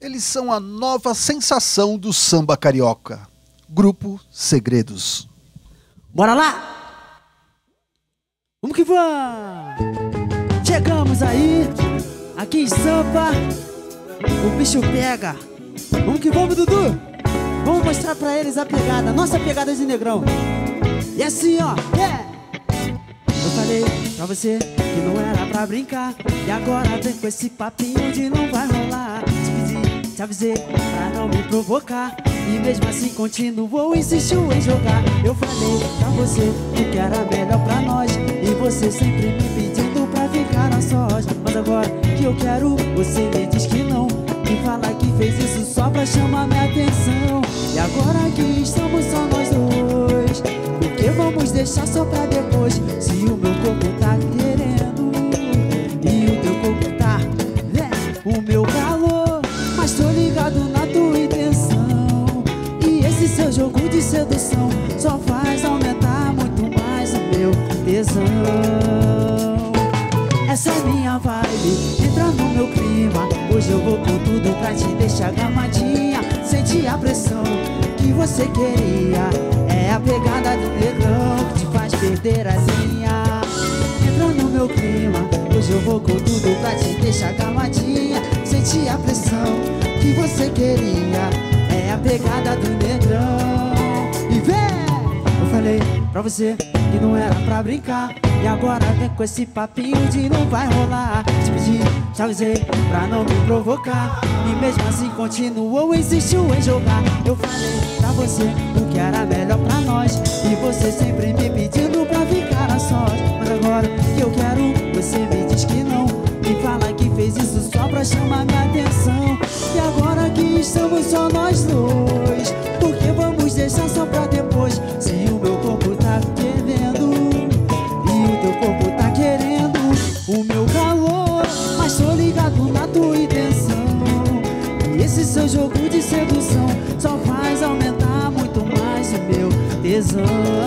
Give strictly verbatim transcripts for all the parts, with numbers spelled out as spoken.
Eles são a nova sensação do samba carioca. Grupo Segredos. Bora lá! Vamos que vamos! Chegamos aí, aqui em Sampa, o bicho pega. Vamos que vamos, Dudu! Vamos mostrar pra eles a pegada, nossa pegada de negrão. E assim, ó, yeah! Eu falei pra você que não era pra brincar, e agora vem com esse papinho de não vai rolar. Te pedi, te avisei pra não me provocar, e mesmo assim continuou, insistiu em jogar. Eu falei pra você o que era melhor pra nós, e você sempre me pedindo pra ficar a sós. Mas agora que eu quero, você me diz que não, e fala que fez isso só pra chamar minha atenção. E agora que estamos só nós dois, por que vamos deixar só pra depois? Se o meu corpo tá querendo e o teu corpo tá, é, o meu calor, mas tô ligado na tua intenção. E esse seu jogo de sedução só faz aumentar muito mais o meu tesão. Essa é minha vibe, entra no meu clima. Hoje eu vou com tudo pra te deixar gamadinha. Sente a pressão que você queria, é a pegada do negrão que te faz perder a linha. Entra no meu clima, hoje eu vou com tudo pra te deixar gamadinha. Sente a pressão que você queria, é a pegada do negrão. E vem! Eu falei pra você que não era pra brincar, e agora vem com esse papinho de não vai rolar. Te pedi, te avisei pra não me provocar, e mesmo assim continuou, insistiu em jogar. Eu falei pra você o que era melhor pra nós, e você sempre me pedindo pra ficar a sós. Mas agora que eu quero, você me diz que não, e fala que fez isso só pra chamar minha atenção. E agora que estamos só nós dois, por que vamos deixar só pra depois? Se o meu corpo tá querendo e o teu corpo tá querendo o meu calor, mas tô ligado na tua intenção. E esse seu jogo de sedução só faz aumentar muito mais o meu tesão.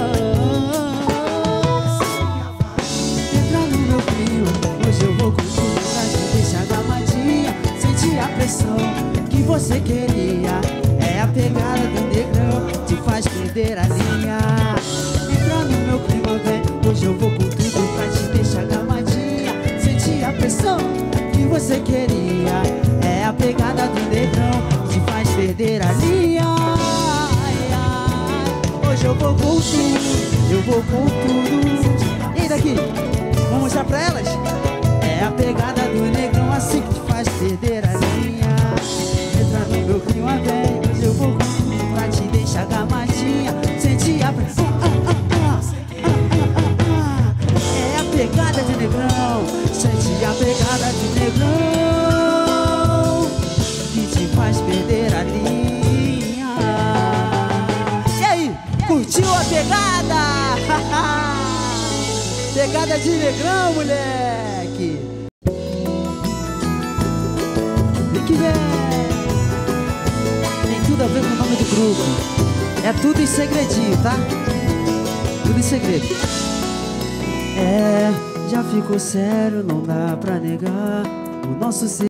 Entra no meu clima, hoje eu vou com tudo pra te deixar gamadinha. Sente a pressão que você queria, é a pegada do negrão, te faz perder a linha. Entra no meu clima, vem, hoje eu vou com tudo pra te deixar gamadinha. Sente a pressão que você queria, é a pegada do negrão, te faz perder a linha. Ai, ai, hoje eu vou com tudo, eu vou com tudo. E daqui, vamos mostrar pra elas? É a pegada do negrão, assim que te faz perder a linha. Entra no meu clima, vem, hoje eu vou com tudo pra te deixar gamadinha. Sente a pressão, ah, ah, ah, ah, ah, ah, ah. É a pegada de negrão, sente a pegada de negrão, que te faz perder a linha. E aí, curtiu a pegada? Pegada de negrão, moleque. Vem que vem. Tem tudo a ver com o nome do grupo. É tudo em segredinho, tá? Tudo em segredo. É, já ficou sério, não dá pra negar o nosso segredo.